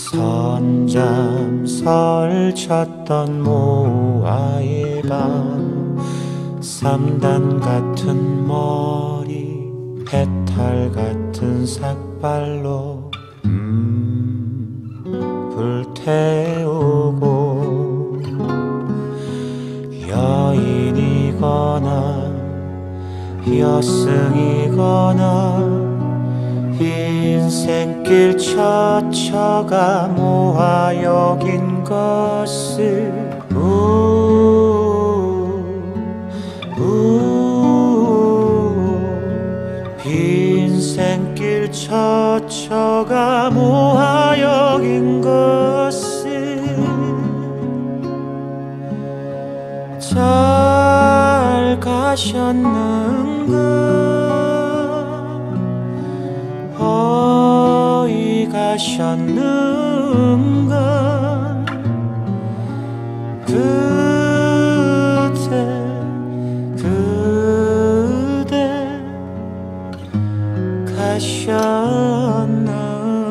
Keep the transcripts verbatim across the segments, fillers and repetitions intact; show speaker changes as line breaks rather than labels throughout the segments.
선잠 설쳤던 모아의 밤, 삼단 같은 머리, 배탈 같은 삭발로 음, 불태우고, 여인이거나 여승이거나 인생길 처처가 모아 여긴 것을 우, 우, 인생길 처처가 모아 여긴 것을 잘 가셨는가 어이 가셨는가 그대 그대 가셨는가.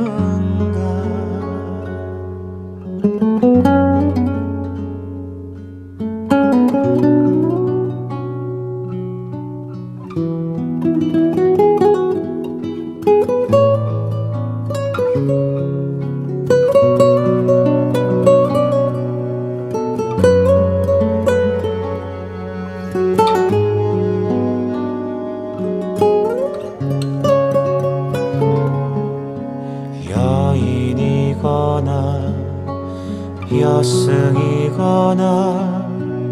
여인이거나 여승이거나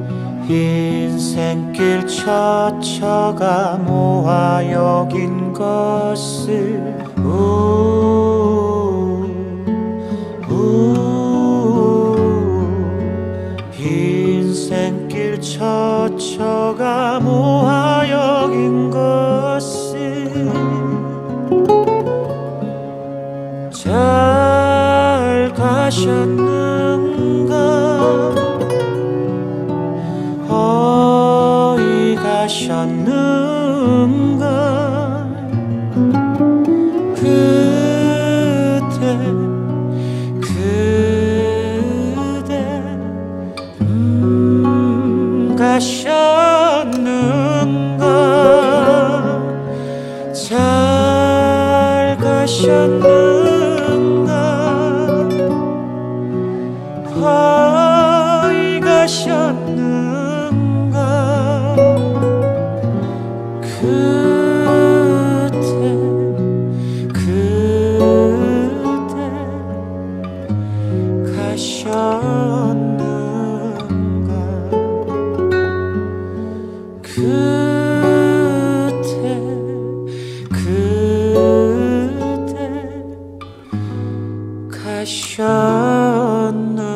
인생길 처처가 모아 여긴 것을 우, 우, 인생길 처처가 모아 여긴 것을 잘 가셨는가 어이 가셨는가 그대 그대 음 가셨는가 잘 가셨는가 어이 가셨는가 그대 그대 가셨는가 그대 그대 가셨는가.